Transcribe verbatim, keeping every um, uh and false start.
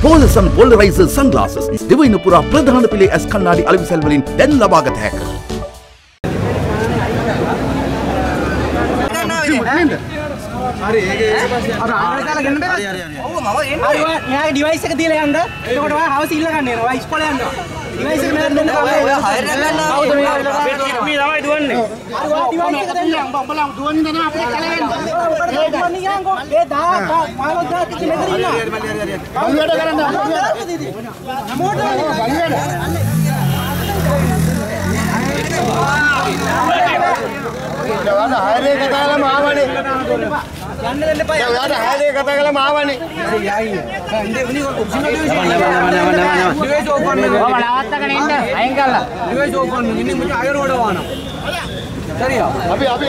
Polasan Polarizer Sunglasses. දෙවයින පුරා ප්‍රධාන පිළේ ඇස් කණ්ණාඩි අලෙවිසල් වලින් දැන් ලබාගත හැක. හරි ඒක ඊට පස්සේ අර ආයෙත් දාලා ගන්න බෑ. හරි හරි හරි. ඔව් මම එන්නේ. හරි මෙයාගේ ඩිවයිස් එක දීලා යන්න. එතකොට ඔයා හවස ඉල්ල ගන්න එනවා. ඔයා ඉස්කෝලේ යනවා. ඩිවයිස් එක මෙයාට දෙන්න තමයි. ඔයා හයර් එක ගන්නවා. කවුද මෙයා? මේ තමයි දුවන්නේ. හරි ඔයා ඩිවයිස් එක දෙන්න. උඹ උඹලා දුවන්නේ නැහැ අපේ කලේ යන්න. ඒ දුවන්නේ යන්කෝ. ඒ දා මානව දා කිසි මෙතන ඉන්නවා. හරි හරි හරි හරි. බලුවැඩ කරන්න. මොඩල් එක බලුවැඩ. ඔයාලා හයර් එක කතා කළාම ආවනේ. යන්න දෙන්න එපා. ඔයාලා හයර් එක කතා කළාම ආවනේ. හරි යයි. ඉන්නේ උනි ඔප්ෂන් එක ඩිවයිස් ඕපන් වෙනවා. ඔබ නවත්තගෙන ඉන්න. අයින් කළා. ඩිවයිස් ඕපන් වෙනවා. ඉන්නේ මුච අයර වඩ වහනවා. හරියා. අපි අපි